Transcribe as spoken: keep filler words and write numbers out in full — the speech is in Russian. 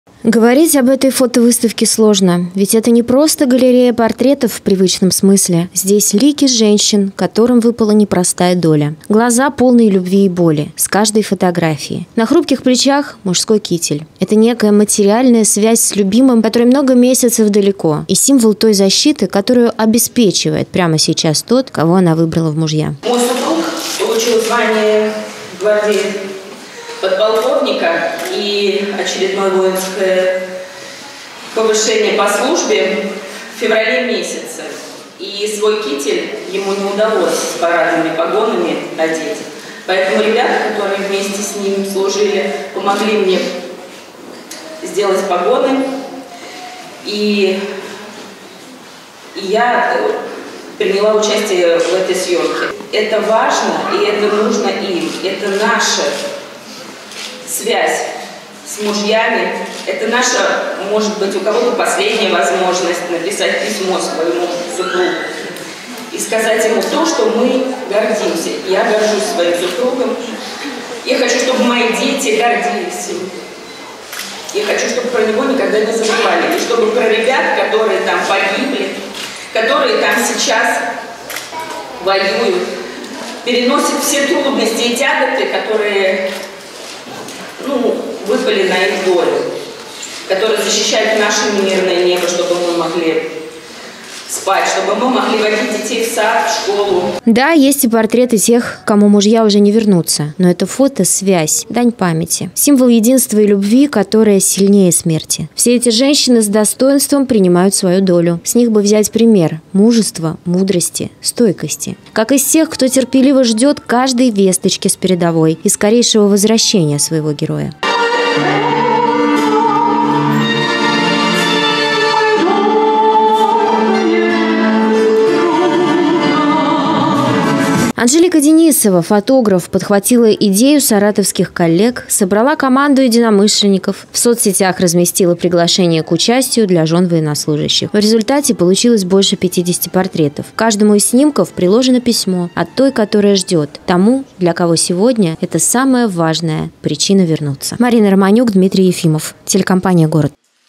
Говорить об этой фотовыставке сложно, ведь это не просто галерея портретов в привычном смысле. Здесь лики женщин, которым выпала непростая доля. Глаза полные любви и боли с каждой фотографии. На хрупких плечах мужской китель. Это некая материальная связь с любимым, который много месяцев далеко, и символ той защиты, которую обеспечивает прямо сейчас тот, кого она выбрала в мужья. Мой супруг получил звание гвардии подполковника и очередное воинское повышение по службе в феврале месяце. И свой китель ему не удалось с парадными погонами одеть. Поэтому ребята, которые вместе с ним служили, помогли мне сделать погоны. И, и я приняла участие в этой съемке. Это важно и это нужно им. Это наша связь с мужьями. Это наша, может быть, у кого-то последняя возможность написать письмо своему супругу и сказать ему то, что мы гордимся. Я горжусь своим супругом. Я хочу, чтобы мои дети гордились им. Я хочу, чтобы про него никогда не забывали. И чтобы про ребят, которые там погибли, которые там сейчас воюют, переносят все трудности и тяготы, которые ну, выпали на их долю, которые защищают наше мирное небо, чтобы мы могли спать, чтобы мы могли водить детей в сад, в школу. Да, есть и портреты тех, кому мужья уже не вернутся. Но это фото – связь, дань памяти. Символ единства и любви, которая сильнее смерти. Все эти женщины с достоинством принимают свою долю. С них бы взять пример – мужества, мудрости, стойкости. Как из тех, кто терпеливо ждет каждой весточки с передовой и скорейшего возвращения своего героя. Анжелика Денисова, фотограф, подхватила идею саратовских коллег, собрала команду единомышленников, в соцсетях разместила приглашение к участию для жен военнослужащих. В результате получилось больше пятидесяти портретов. К каждому из снимков приложено письмо от той, которая ждет, тому, для кого сегодня это самая важная причина вернуться. Марина Романюк, Дмитрий Ефимов, телекомпания «Город».